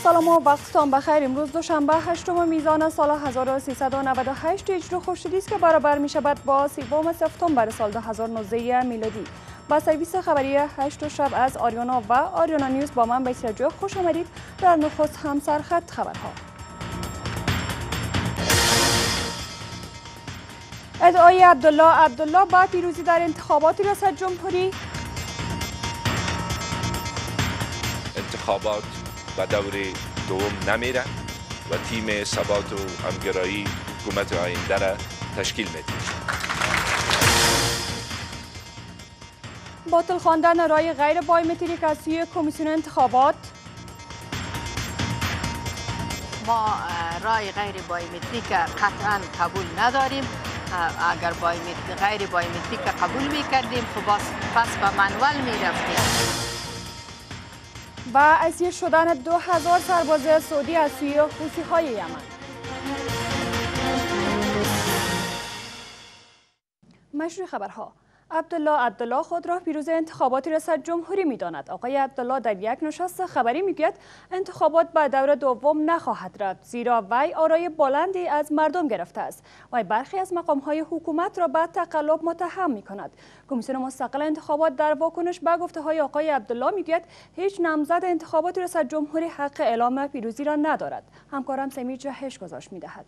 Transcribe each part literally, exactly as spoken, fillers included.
سلام و وقتتان بخیر. امروز دوشنبه هشتم میزان سال هزار و سیصد و نود و هشت هجری خورشیدی است که برابر می شود با سوم سپتامبر سال دو هزار و نوزده میلادی. با سرویس خبری هشت شب از آریانا و آریانانیوز با من به توجه خوش آمدید. در نخست هم سرخط خبرها. ادعای عبدالله عبدالله با پیروزی در انتخابات ریاست جمهوری. انتخابات به دور دوم نمیره و تیم ثبات و همگرایی حکومت آینده را تشکیل میده. باطل خواندن رای غیر بایومتریک از سوی کمیسیون انتخابات. ما رای غیر بایومتریک قطعا قبول نداریم. اگر بایومتریک غیر بایومتریک قبول میکردیم خب پس به منول میرفتیم. و اسیر شدن دو هزار سرباز سعودی از سوی حوثی های یمن. مشروع خبرها. عبدالله عبدالله خود را پیروز انتخابات ریاست جمهوری می‌داند. آقای عبدالله در یک نشست خبری میگوید انتخابات به دور دوم نخواهد رفت، زیرا وی آرای بلندی از مردم گرفته است و برخی از مقام‌های حکومت را به تقلب متهم می‌کند. کمیسیون مستقل انتخابات در واکنش به گفته‌های آقای عبدالله میگوید هیچ نامزد انتخابات ریاست جمهوری حق اعلام پیروزی را ندارد. همکارم سمی جهش گزارش می‌دهد.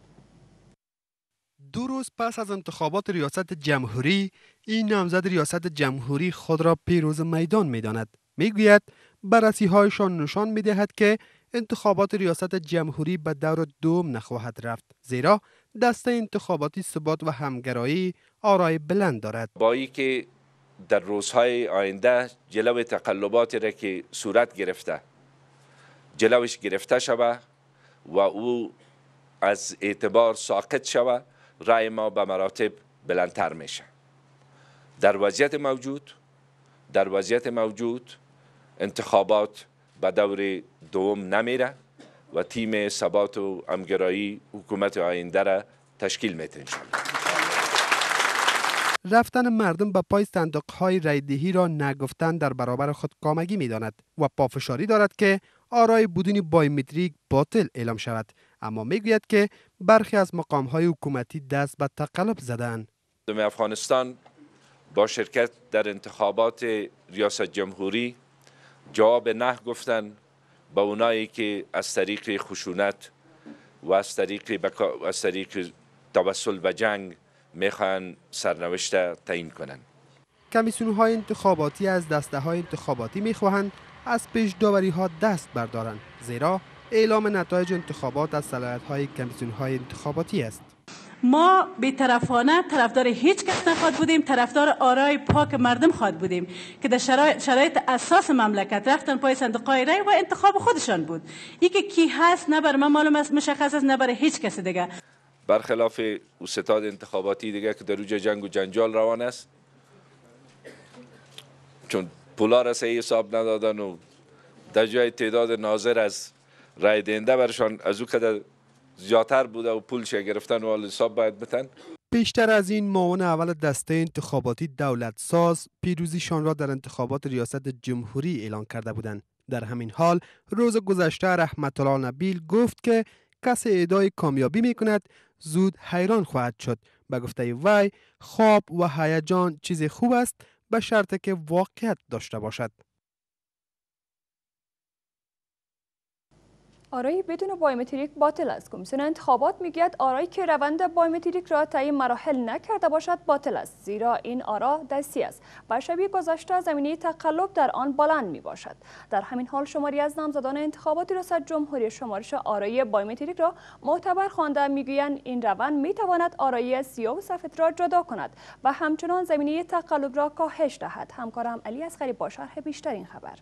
دو روز پس از انتخابات ریاست جمهوری، این نامزد ریاست جمهوری خود را پیروز میدان می‌داند. میگوید بررسی‌هایشان نشان می‌دهد که انتخابات ریاست جمهوری به دور دوم نخواهد رفت، زیرا دسته انتخاباتی ثبات و همگرایی آرای بلند دارد. با اینکه در روزهای آینده جلو تقلباتی را که صورت گرفته جلوش گرفته شود و او از اعتبار ساقط شود، رای ما به مراتب بلندتر میشه. در وضعیت موجود در وضعیت موجود انتخابات به دور دوم نمیره و تیم ثبات و همگرایی حکومت آینده را تشکیل میده. رفتن مردم به پای صندوق‌های رایدهی را نگفتن در برابر خودکامگی می‌داند و پافشاری دارد که آرای بدون بایومتریک باطل اعلام شود، اما میگوید که برخی از مقام‌های حکومتی دست به تقلب زدند. مردم افغانستان با شرکت در انتخابات ریاست جمهوری جواب نه گفتن به اونایی که از طریق خشونت و از طریق بکا... از طریق توسل و جنگ میخوان سرنوشت تعیین کنند. کمیسیون‌های انتخاباتی از دسته‌های انتخاباتی میخواهند از پیش داوری‌ها دست بردارند، زیرا اعلام نتایج انتخابات از صلاحیت‌های کمیسیون‌های انتخاباتی است. ما بی‌طرفانه طرفدار هیچ کس نخواد بودیم، طرفدار آرای پاک مردم خواد بودیم که در شرایط اساس مملکت رفتن پای صندوق‌های رای و انتخاب خودشان بود. این که کی هست نه بر من معلوم است، مشخص است، نه برای هیچ کس دیگه. برخلاف او ستاد انتخاباتی دیگه که در اوج جنگ و جنجال روان است، چون پولا را صحیح حساب ندادن و در جای تعداد ناظر از رای دهنده برشان از او که زیادتر بوده و پولش گرفتن و حساب باید بتن. بیشتر از این معاون اول دسته انتخاباتی دولت ساز پیروزیشان را در انتخابات ریاست جمهوری اعلان کرده بودند. در همین حال روز گذشته رحمت الله نبیل گفت که کسی ادعای کامیابی میکند زود حیران خواهد شد. به گفته وی خواب و هیجان چیز خوب است به شرط که واقعیت داشته باشد. آرای بدون بایومتریک باطل است. کمیسیون انتخابات میگوید آرایی که روند بایومتریک را طی مراحل نکرده باشد باطل است، زیرا این آرا دستی است و شبیه گذشته زمینه تقلب در آن بلند می باشد. در همین حال شماری از نامزدان انتخابات ریاست جمهوری شمارش آرای بایومتریک را معتبر خوانده میگویند این روند میتواند آرای سیاه و سفید را جدا کند و همچنان زمینه تقلب را کاهش دهد. همکارم علی اصغری با شرح بیشتر این خبر.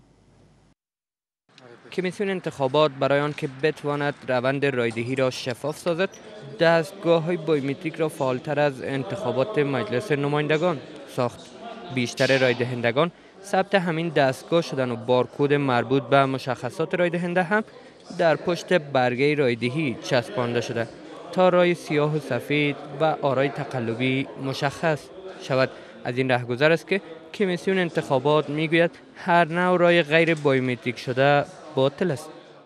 کمیسیون انتخابات برای آنکه بتواند روند رایدهی را شفاف سازد، دستگاه‌های بایومتریک را فعالتر از انتخابات مجلس نمایندگان ساخت. بیشتر رایدهندگان ثبت همین دستگاه شدن و بارکد مربوط به مشخصات رایدهنده هم در پشت برگه رایدهی چسبانده شده تا رای سیاه و سفید و آرای تقلبی مشخص شود. از این رهگذر است که کمیسیون انتخابات میگوید هر نوع رای غیر بایومتریک شده باطل است.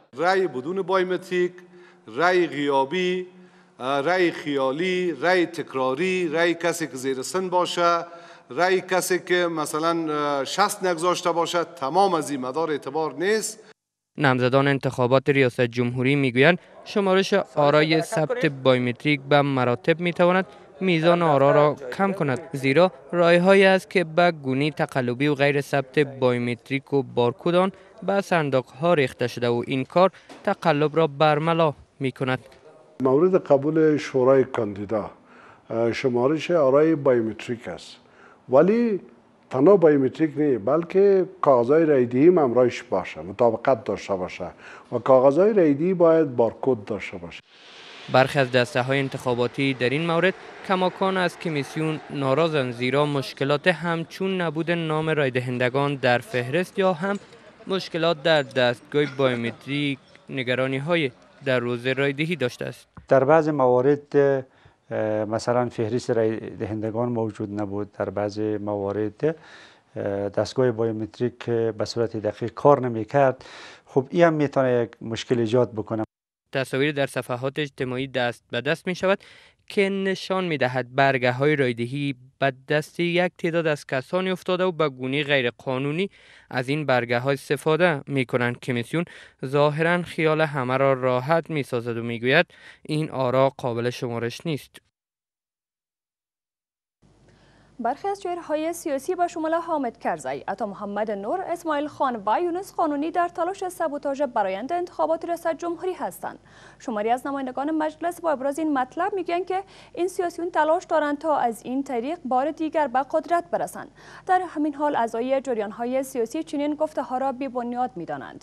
رأی بدون بایومتریک، رأی غیابی، رأی خیالی، رأی تکراری، رأی کسی که زیر سن باشه، رأی کسی که مثلا شست نگذاشته باشه، تمام از این مدار اعتبار نیست. نامزدان انتخابات ریاست جمهوری میگویند شمارش آرای ثبت بایومتریک به مراتب میتواند میزان آرا را کم کند، زیرا راههایی است که به گونه تقلبی و غیر ثبت بایومتریک و بارکد آن به صندوق ها ریخته شده و این کار تقلب را برملا می کند. مورد قبول شورای کاندیدا شمارش آرای بایومتریک است، ولی تنها بایومتریک نه بلکه کاغذهای رایدهی هم همراهش باشه، مطابقت داشته باشه و کاغذهای رایدهی باید بارکد داشته باشه. برخی از دسته های انتخاباتی در این مورد کماکان از کمیسیون ناراضند، زیرا مشکلات همچون نبود نام رای دهندگان در فهرست یا هم مشکلات در دستگاه بایومتریک نگرانی های در روز رایدهی داشته است. در بعض موارد مثلا فهرست رای دهندگان موجود نبود، در بعض موارد دستگاه بایومتریک به صورت دقیق کار نمی‌کرد. خب این هم میتونه یک مشکل ایجاد بکنه. تصاویر در صفحات اجتماعی دست به دست می شود که نشان می دهد برگه های رایدهی به دست یک تعداد از کسانی افتاده و به گونه غیر قانونی از این برگه های استفاده می کنند. کمیسیون ظاهرا خیال همه را راحت می سازد و می گوید این آرا قابل شمارش نیست. برخی از چهره‌های سیاسی با شمول حامد کرزی، عطا محمد نور، اسماعیل خان و یونس قانونی در تلاش سابوتاژ برآیند انتخابات ریاست جمهوری هستند. شماری از نمایندگان مجلس با ابراز این مطلب میگویند که این سیاسیون تلاش دارند تا از این طریق بار دیگر به قدرت برسند. در همین حال اعضای جریان‌های سیاسی چنین گفته‌ها را بی‌بنیاد می‌دانند.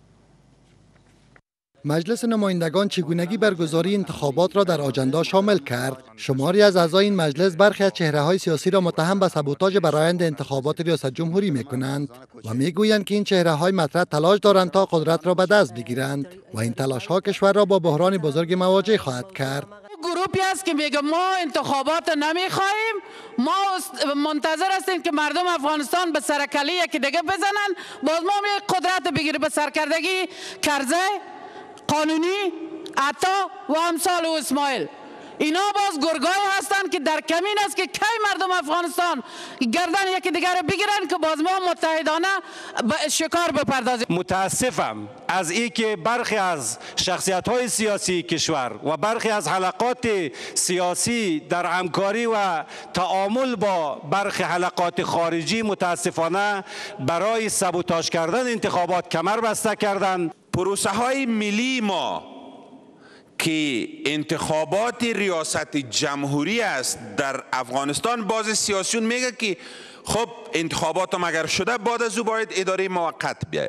مجلس نمایندگان چگونگی برگزاری انتخابات را در آجندا شامل کرد. شماری از اعضای این مجلس برخی از چهره‌های سیاسی را متهم به سابوتاژ برآیند انتخابات ریاست جمهوری می‌کنند و می‌گویند که این چهره‌های مطرح تلاش دارند تا قدرت را به دست بگیرند و این تلاش‌ها کشور را با بحران بزرگ مواجه خواهد کرد. گروهی است که میگه ما انتخابات نمی‌خواهیم، ما منتظر هستیم که مردم افغانستان به سرکله یکی دیگه بزنن، باز ما می قدرت بگیریم به سرکردگی کرزی، قانونی، عطا و امثال و اسماعیل. اینا باز گرگای هستند که در کمین است که کی مردم افغانستان گردن یکی دیگر بگیرن که باز ما متحدانه شکار بپردازیم. متاسفم از این که برخی از شخصیت‌های سیاسی کشور و برخی از حلقات سیاسی در همکاری و تعامل با برخی حلقات خارجی متاسفانه برای سابوتاژ کردن انتخابات کمر بسته کردند. پروسه های ملی ما که انتخابات ریاست جمهوری است در افغانستان، باز سیاسیون میگه که خب انتخابات هم اگر شده بعد از او باید اداره موقت بیاید.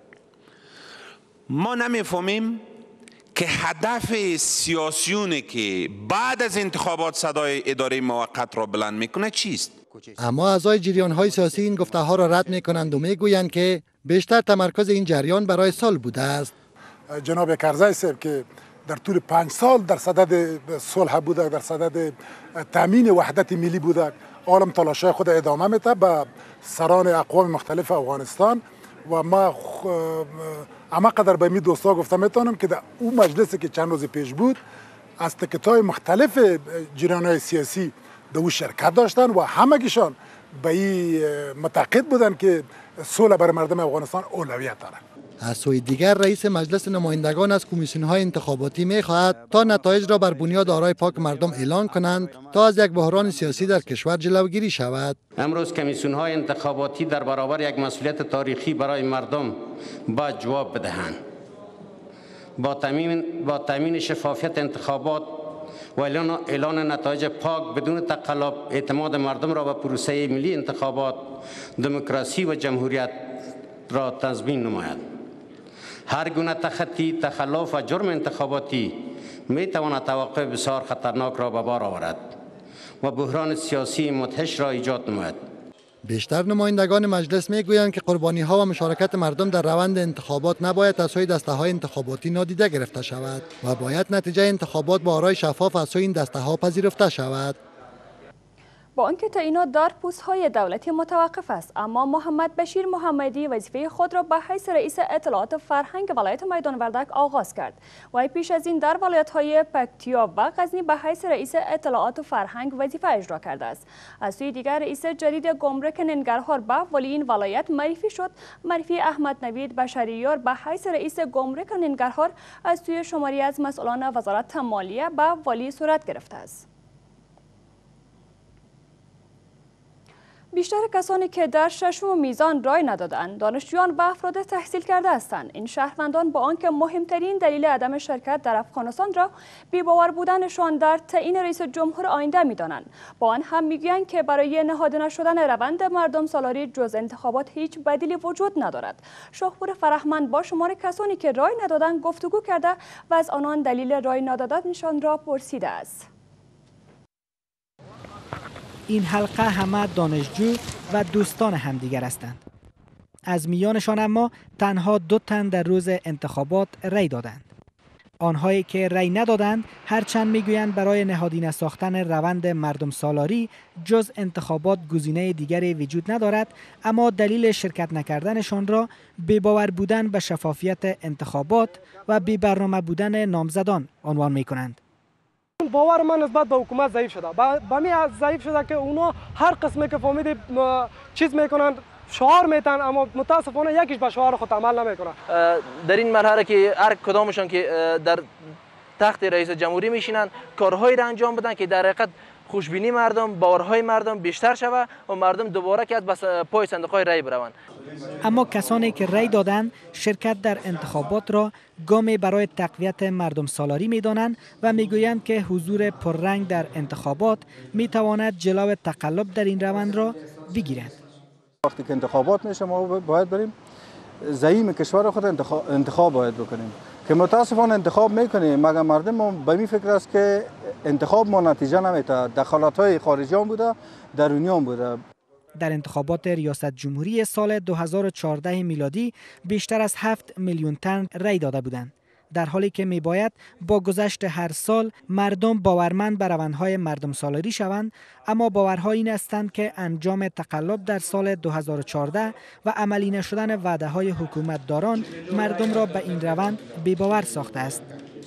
ما نمیفهمیم که هدف سیاسیونی که بعد از انتخابات صدای اداره موقت را بلند میکنه چیست؟ اما اعضای جریان‌های سیاسی این گفته‌ها را رد می‌کنند و می‌گویند که بیشتر تمرکز این جریان برای صلح بوده است. جناب کرزی صاحب که در طول پنج سال در صدد صلح بوده، در صدد تامین وحدت ملی بوده، عالم تلاش‌های خود ادامه میده به سران اقوام مختلف افغانستان و ما اما قدر به می دوستا گفتم میتونم که در اون مجلسی که چند روز پیش بود از تکتای مختلف جریان‌های سیاسی در او شرکت داشتن و همگیشان به این معتقد بودن که صلح برای مردم افغانستان اولویت داره. از سوی دیگر رئیس مجلس نمایندگان از کمیسیون‌های انتخاباتی می‌خواهد تا نتایج را بر بنیاد آرای پاک مردم اعلان کنند تا از یک بحران سیاسی در کشور جلوگیری شود. امروز کمیسیون‌های انتخاباتی در برابر یک مسئولیت تاریخی برای مردم باید جواب بدهند. با تامین با تامین شفافیت انتخابات و اعلان نتایج پاک بدون تقلب، اعتماد مردم را به پروسه ملی انتخابات، دموکراسی و جمهوریت را تضمین نماید. هر گونه تخطی، تخلف و جرم انتخاباتی می تواند توقع بسیار خطرناک را به بار آورد و بحران سیاسی مدهش را ایجاد نماید. بیشتر نمایندگان مجلس میگویند که قربانی‌ها و مشارکت مردم در روند انتخابات نباید از سوی دسته‌های انتخاباتی نادیده گرفته شود و باید نتیجه انتخابات با آرای شفاف از سوی این دسته‌ها پذیرفته شود. با آنکه تعیینات در پست‌های دولتی متوقف است، اما محمد بشیر محمدی وظیفه خود را به حیث رئیس اطلاعات فرهنگ ولایت میدان وردک آغاز کرد. و پیش از این در ولایت‌های پکتیا و غزنی به حیث رئیس اطلاعات فرهنگ وظیفه اجرا کرده است. از سوی دیگر رئیس جدید گمرک ننگرهار به ولی این ولایت معرفی شد. معرفی احمد نوید بشریار به حیث رئیس گمرک ننگرهار از سوی شماری از مسئولان وزارت مالیه به ولی صورت گرفته است. بیشتر کسانی که در ششم میزان رای ندادند دانشجویان و افراد تحصیل کرده هستند. این شهروندان با آنکه مهمترین دلیل عدم شرکت در افغانستان را بی‌باور بودنشان در تعیین رئیس جمهور آینده می‌دانند، با آن هم می‌گویند که برای نهاده نشدن روند مردم سالاری جز انتخابات هیچ بدیلی وجود ندارد. شاهپور فرهمند با شمار کسانی که رای ندادند گفتگو کرده و از آنان دلیل رای ندادنشان را پرسیده است. این حلقه همه دانشجو و دوستان همدیگر هستند. از میانشان اما تنها دو تن در روز انتخابات رای دادند. آنهایی که رای ندادند هرچند میگویند برای نهادینه ساختن روند مردم سالاری جز انتخابات گزینه دیگری وجود ندارد، اما دلیل شرکت نکردنشان را بی‌باور بودن به شفافیت انتخابات و بی برنامه بودن نامزدان عنوان میکنند. باور من نسبت به حکومت ضعیف شده. به می ضعیف شده که اونا هر قسمی که فهمیدی چیز میکنند، شعار میتن، اما متاسفانه یکیش به شعار خود عمل نمیکنه. در این مرحله که هر کدامشان که در تخت رئیس جمهوری میشینند کارهایی را انجام بدن که در حقیقت خوشبینی مردم، باورهای مردم بیشتر شود و مردم دوباره که از پای صندوق‌های رای بروند. اما کسانی که رای دادند شرکت در انتخابات را گامی برای تقویت مردم سالاری می‌دانند و میگویند که حضور پررنگ در انتخابات میتواند جلو تقلب در این روند را بگیرد. وقتی که انتخابات میشه ما باید بریم زعیم کشور خود انتخاب, انتخاب باید بکنیم که متاسفانه انتخاب میکنیم مگر مردم به می فکر است که انتخاب ما نتیجه نمیده. دخالت‌های خارجیان بوده، درونیان بوده. در انتخابات ریاست جمهوری سال دو هزار و چهارده میلادی بیشتر از هفت میلیون تن رای داده بودند، در حالی که میباید با گذشت هر سال مردم باورمند به روندهای مردم سالاری شوند، اما باورها این هستند که انجام تقلب در سال دو هزار و چهارده و عملی نشدن وعده های حکومت داران مردم را به این روند بی‌باور ساخته است.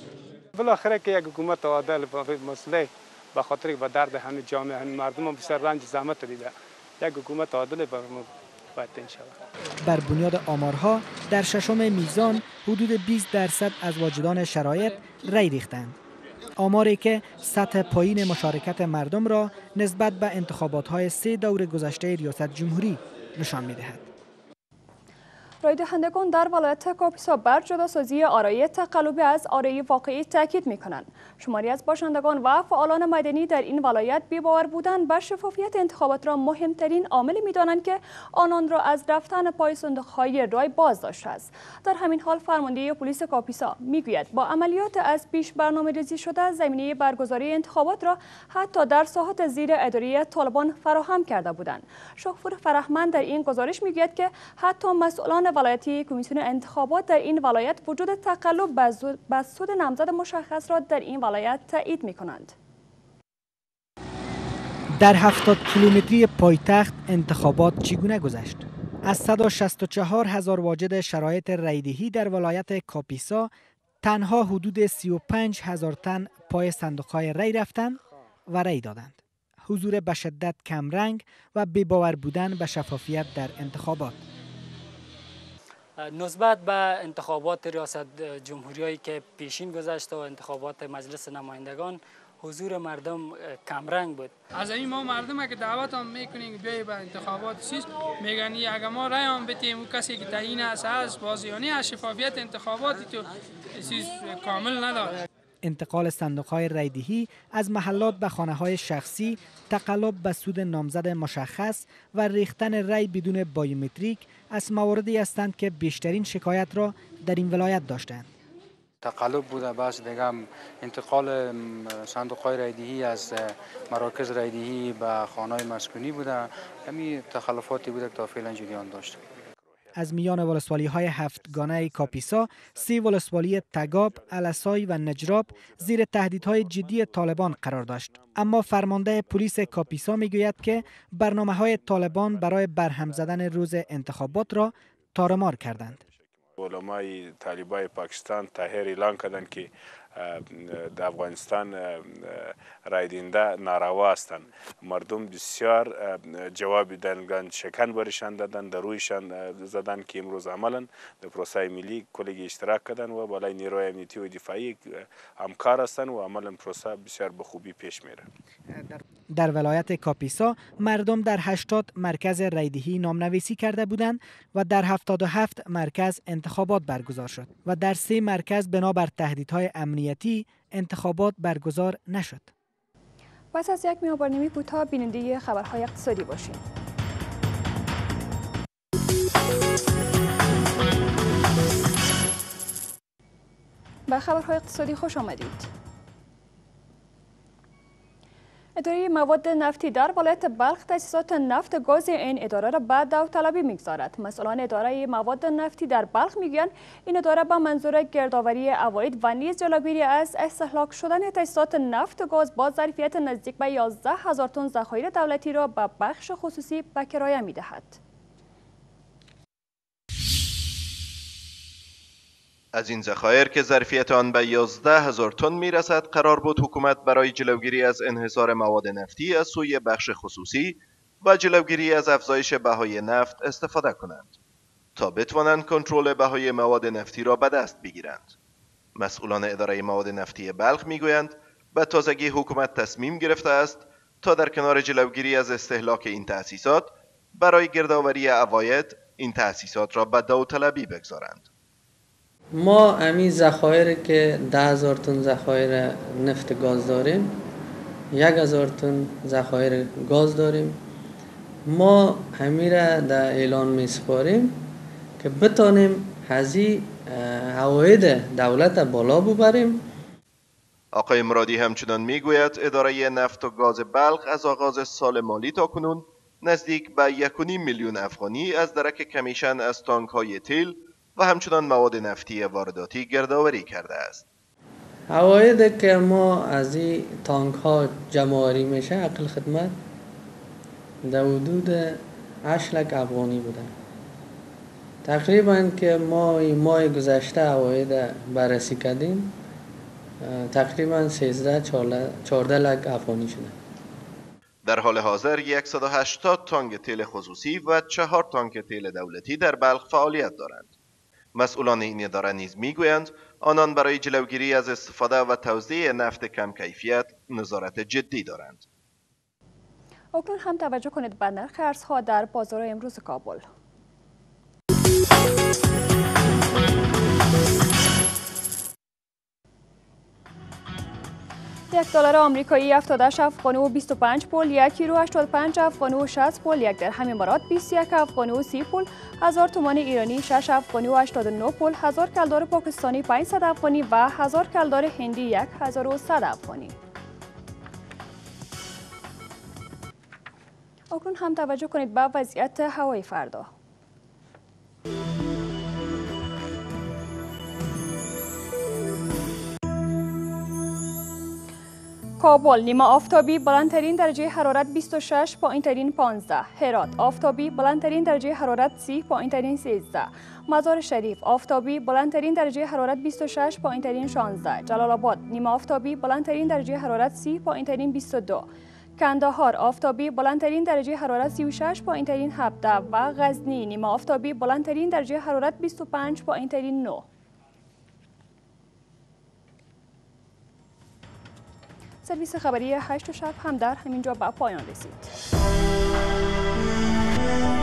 بالاخره که یک حکومت عادل با مسئله به خاطر به درد همه جامعه همه مردم بسیار رنج زحمت دیده، یک حکومت عادل بر ما باید تعیین شود. بر بنیاد آمارها در ششم میزان حدود بیست درصد از واجدان شرایط رای ریختند، آماری که سطح پایین مشارکت مردم را نسبت به انتخابات‌های سه دور گذشته ریاست جمهوری نشان می‌دهد. رای دهندگان در ولایت کاپیسا بر جداسازی آرای تقلبی از آرای واقعی تاکید می‌کنند. شماری از باشندگان و فعالان مدنی در این ولایت بی‌باور بودن بر شفافیت انتخابات را مهمترین عامل می‌دانند که آنان را از رفتن پای صندوق‌های رای باز داشته است. در همین حال فرمانده پلیس کاپیسا می‌گوید با عملیات از پیش برنامه‌ریزی شده زمینه برگزاری انتخابات را حتی در ساحات زیر اداره طالبان فراهم کرده بودند. شاهپور فرهمند در این گزارش می‌گوید که حتی مسئولان ولایتی کمیسیون انتخابات در این ولایت وجود تقلب به سود نامزد مشخص را در این ولایت تایید می‌کنند. در هفتاد کیلومتری پایتخت انتخابات چگونه گذشت؟ از صد و شصت و چهار هزار واجد شرایط رایدهی در ولایت کاپیسا تنها حدود سی و پنج هزار تن پای صندوق‌های رای رفتند و رای دادند. حضور به شدت کمرنگ و بی‌باور بودن به شفافیت در انتخابات. نسبت به انتخابات ریاست جمهوری که پیشین گذشت و انتخابات مجلس نمایندگان حضور مردم کمرنگ بود. از این ما مردم که دعوت هم میکنیم بیای به انتخابات چیز میگن اگه ما رای هم بتیم کسی که تعیین است از بازیانی از شفافیت انتخاباتی تو چیز کامل نداره. انتقال صندوق‌های رایدهی از محلات به خانه‌های شخصی، تقلب به سود نامزد مشخص و ریختن رای بدون بایومتریک از مواردی هستند که بیشترین شکایت را در این ولایت داشتند. تقلب بوده، بس دیگه انتقال صندوق‌های رایدهی از مراکز رایدهی به خانه‌های مسکونی بوده. همین تخلفاتی بوده که تا فعلا جریان داشت. از میان ولسوالی های هفتگانه کاپیسا، سی ولسوالی تگاب، الاسای و نجراب زیر تهدیدهای جدی طالبان قرار داشت. اما فرمانده پلیس کاپیسا میگوید که برنامه‌های طالبان برای برهم زدن روز انتخابات را تارمار کردند. علمای طالبای پاکستان تحریر اعلان کردند که در افغانستان رای دهنده ناروا هستند. مردم بسیار جواب دادند، شکن برشان دادند، در رویشان زدند که امروز عملا در پروسه ملی کلیگ اشتراک کردند و بالای نیروی امنیتی و دفاعی همکار هستند و عملا پروسه بسیار به خوبی پیش میره. در ولایت کاپیسا مردم در هشتاد مرکز رایدهی نامنویسی کرده بودند و در هفتاد و هفت مرکز انتخابات برگزار شد و در سه مرکز بنابر تهدیدهای امنیتی انتخابات برگزار نشد. پس از یک میانبرنامه کوتاه بیننده خبرهای اقتصادی باشید. به خبرهای اقتصادی خوش آمدید. اداره مواد نفتی در ولایت بلخ تاسیسات نفت گاز این اداره را به داوطلبی میگذارد. مسئولان اداره مواد نفتی در بلخ میگویند این اداره به منظور گردآوری عواید و نیز جلوگیری از استهلاک شدن تاسیسات نفت گاز با ظرفیت نزدیک به یازده هزار تن ذخایر دولتی را به بخش خصوصی به کرایه میدهد. از این ذخایر که ظرفیت آن به یازده هزار تن میرسد، قرار بود حکومت برای جلوگیری از انحصار مواد نفتی از سوی بخش خصوصی و جلوگیری از افزایش بهای نفت استفاده کنند تا بتوانند کنترل بهای مواد نفتی را به دست بگیرند. مسئولان اداره مواد نفتی بلخ میگویند به تازگی حکومت تصمیم گرفته است تا در کنار جلوگیری از استهلاک این تأسیسات برای گردآوری عواید این تأسیسات را به داوطلبی بگذارند. ما امی ذخایر که ده هزار تن ذخایر نفت گاز داریم، یک هزار تن ذخایر گاز داریم، ما همی را در اعلان می سپاریم که بتانیم هزی عواید دولت بالا ببریم. آقای مرادی همچنان میگوید اداره نفت و گاز بلخ از آغاز سال مالی تا کنون نزدیک به یک و نیم میلیون افغانی از درک کمیشن از تانک‌های تیل و همچنان مواد نفتی وارداتی گردآوری کرده است. عواید که ما از این تانک ها جمع‌آوری میشه عقل خدمت در حدود هشت لک افغانی بوده. تقریبا که ما این ماه گذشته عواید بررسی کردیم تقریبا سیزده چهارده لک افغانی شده. در حال حاضر صد و هشتاد تانک تیل خصوصی و چهار تانک تیل دولتی در بلخ فعالیت دارند. مسئولان این اداره نیز میگویند آنان برای جلوگیری از استفاده و توزیع نفت کم کیفیت نظارت جدی دارند. اکنون هم توجه کنید به نرخ ارزها در بازار امروز کابل. یک دلار آمریکایی هفتاد و هشت افغانی و بیست و پنج پول، یک یورو هشتاد و پنج افغانی و شصت پول، یک درهم امارات بیست و یک افغانی و سی پول، هزار تومان ایرانی شش افغانی و هشتاد و نه پول، هزار کلدار پاکستانی پانصد افغانی و هزار کلدار هندی یک هزار و صد افغانی. اکنون هم توجه کنید به وضعیت هوای فردا. کابل نیمه آفتابی بلندترین درجه حرارت بیست و شش پایین ترین پانزده، هرات آفتابی بلندترین درجه حرارت سی پایین ترین سیزده، مزار شریف آفتابی بلندترین درجه حرارت بیست و شش پایین ترین شانزده، جلال آباد نیمه آفتابی بلندترین درجه حرارت سی پایین ترین بیست و دو، کندهار آفتابی بلندترین درجه حرارت سی و شش پایین ترین هفده و غزنی نیمه آفتابی بلندترین درجه حرارت بیست و پنج پایین ترین نه. سرویس خبری هشت شب هم در همینجا به پایان رسید.